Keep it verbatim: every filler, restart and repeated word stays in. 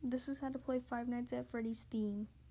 This is how to play Five Nights at Freddy's theme.